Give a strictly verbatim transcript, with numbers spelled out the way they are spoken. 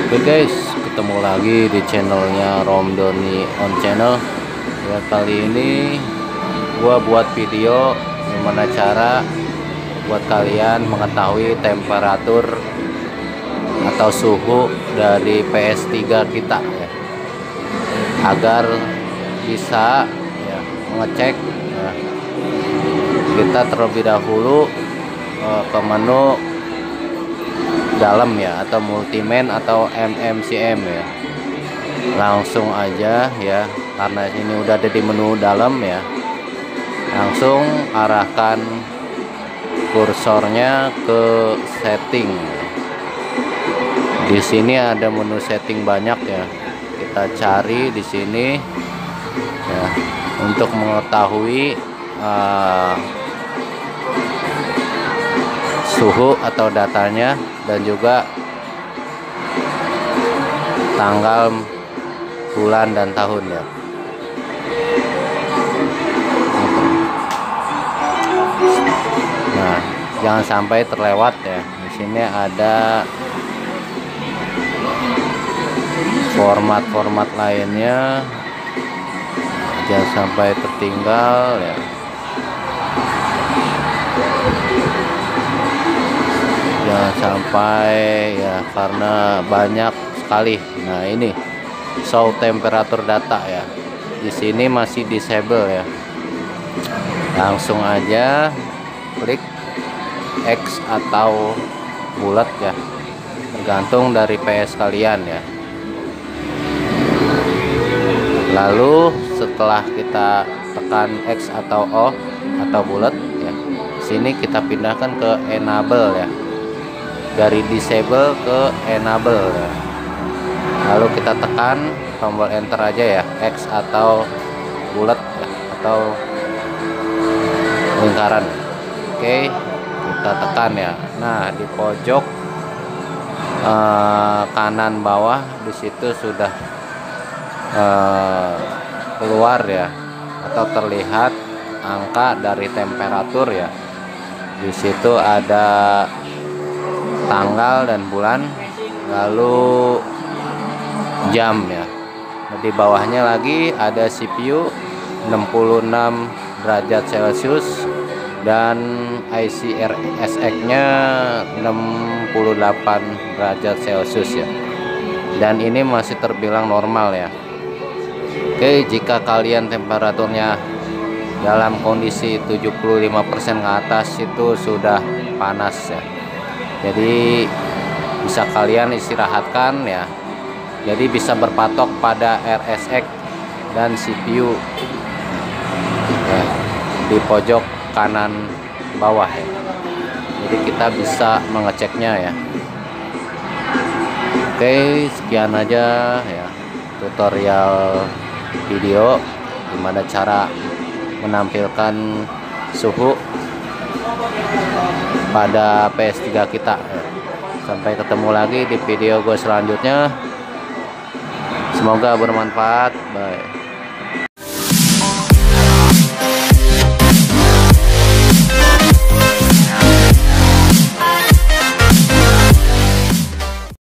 Oke guys, ketemu lagi di channelnya Romdoni on channel. Ya, kali ini gua buat video gimana cara buat kalian mengetahui temperatur atau suhu dari P S tiga kita ya, agar bisa ya, mengecek ya. Kita terlebih dahulu uh, ke menu dalam ya, atau multiman atau M M C M ya. Langsung aja ya, karena ini udah ada di menu dalam ya, langsung arahkan kursornya ke setting. Di sini ada menu setting banyak ya, kita cari di sini ya untuk mengetahui uh, suhu atau datanya dan juga tanggal, bulan dan tahun ya. Nah, jangan sampai terlewat ya. Di sini ada format-format lainnya, jangan sampai tertinggal ya. Jangan sampai ya, karena banyak sekali. Nah, ini show temperatur data ya, di sini masih disable ya. Langsung aja klik X atau bulat ya, tergantung dari P S kalian ya. Lalu setelah kita tekan X atau O atau bulat ya, sini kita pindahkan ke enable ya, dari disable ke enable ya. Lalu kita tekan tombol enter aja ya, X atau bulat ya, atau lingkaran. Oke, kita tekan ya. Nah, di pojok eh, kanan bawah di situ sudah eh, keluar ya, atau terlihat angka dari temperatur ya. Di situ ada tanggal dan bulan, lalu jam ya. Di bawahnya lagi ada C P U enam puluh enam derajat Celcius dan I C R S X-nya enam puluh delapan derajat Celcius ya. Dan ini masih terbilang normal ya. Oke, jika kalian temperaturnya dalam kondisi tujuh puluh lima persen ke atas itu sudah panas ya. Jadi bisa kalian istirahatkan ya. Jadi bisa berpatok pada R S X dan C P U ya, di pojok kanan bawah ya. Jadi kita bisa mengeceknya ya. Oke, sekian aja ya tutorial video gimana cara menampilkan suhu pada P S tiga kita ya. Sampai ketemu lagi di video gue selanjutnya. Semoga bermanfaat. Bye.